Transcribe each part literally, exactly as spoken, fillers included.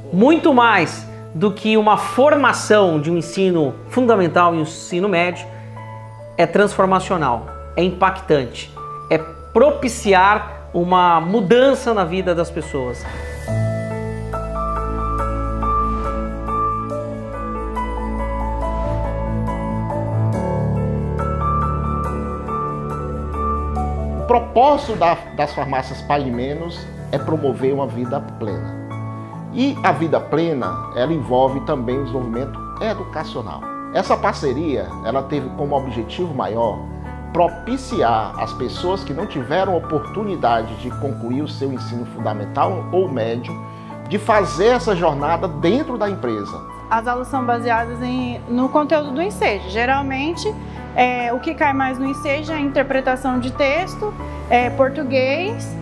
muito mais do que uma formação de um ensino fundamental e um ensino médio, é transformacional, é impactante, é propiciar uma mudança na vida das pessoas. O propósito da, das farmácias Pague Menos é promover uma vida plena. E a vida plena, ela envolve também o desenvolvimento educacional. Essa parceria, ela teve como objetivo maior propiciar as pessoas que não tiveram oportunidade de concluir o seu ensino fundamental ou médio, de fazer essa jornada dentro da empresa. As aulas são baseadas em, no conteúdo do Enseja. Geralmente, é, o que cai mais no Enseja é a interpretação de texto, é, português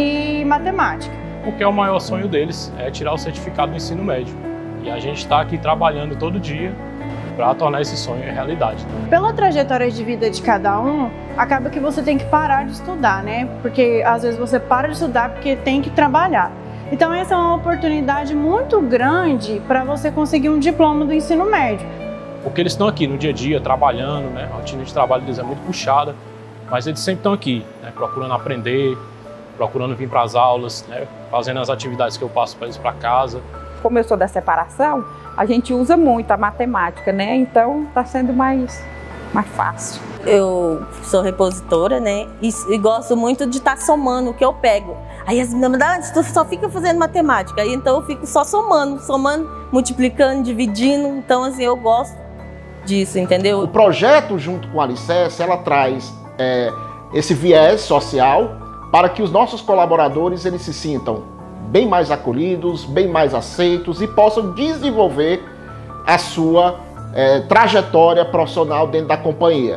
e matemática. Porque é o maior sonho deles, é tirar o certificado do ensino médio. E a gente está aqui trabalhando todo dia para tornar esse sonho realidade. Pela trajetória de vida de cada um, acaba que você tem que parar de estudar, né? Porque às vezes você para de estudar porque tem que trabalhar. Então essa é uma oportunidade muito grande para você conseguir um diploma do ensino médio. Porque eles estão aqui no dia a dia, trabalhando, né? A rotina de trabalho deles é muito puxada, mas eles sempre estão aqui, né? Procurando aprender, procurando vir para as aulas, né? Fazendo as atividades que eu passo para eles para casa. Como eu sou da separação, a gente usa muito a matemática, né? Então está sendo mais, mais fácil. Eu sou repositora, né? E, e gosto muito de estar tá somando o que eu pego. Aí as meninas, tu só fica fazendo matemática. Aí então eu fico só somando, somando, multiplicando, dividindo. Então assim, eu gosto disso, entendeu? O projeto, junto com a Alicerce, ela traz é, esse viés social para que os nossos colaboradores eles se sintam bem mais acolhidos, bem mais aceitos e possam desenvolver a sua é, trajetória profissional dentro da companhia,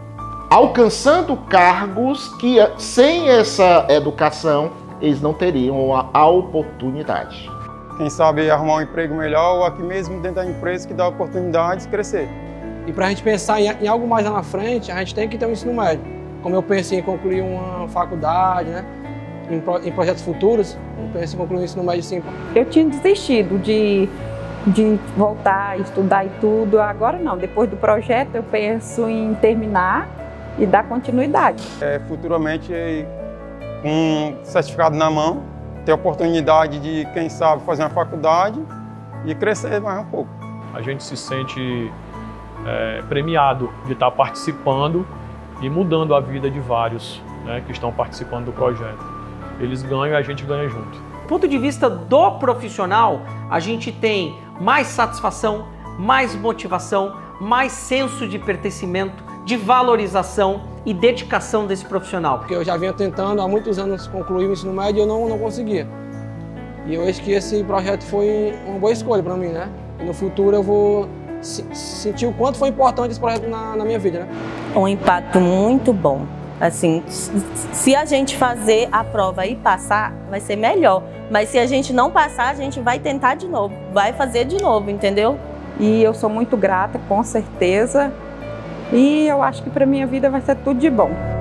alcançando cargos que sem essa educação eles não teriam a, a oportunidade. Quem sabe arrumar um emprego melhor ou aqui mesmo dentro da empresa que dá oportunidade de crescer. E para a gente pensar em, em algo mais lá na frente, a gente tem que ter um ensino médio. Como eu pensei em concluir uma faculdade, né? Em, pro, em projetos futuros, eu penso em concluir um ensino médio sim. Eu tinha desistido de, de voltar a estudar e tudo, agora não. Depois do projeto eu penso em terminar e dar continuidade. É, futuramente, com um certificado na mão, ter a oportunidade de, quem sabe, fazer uma faculdade e crescer mais um pouco. A gente se sente é, premiado de estar participando e mudando a vida de vários, né, que estão participando do projeto. Eles ganham e a gente ganha junto. Do ponto de vista do profissional, a gente tem mais satisfação, mais motivação, mais senso de pertencimento, de valorização e dedicação desse profissional. Porque eu já vinha tentando há muitos anos concluir o ensino médio e eu não, não conseguia. E eu acho que esse projeto foi uma boa escolha para mim, né? E no futuro eu vou sentir o quanto foi importante esse projeto na, na minha vida, né? Um impacto muito bom. Assim, se a gente fazer a prova e passar, vai ser melhor. Mas se a gente não passar, a gente vai tentar de novo, vai fazer de novo, entendeu? E eu sou muito grata, com certeza. E eu acho que para minha vida vai ser tudo de bom.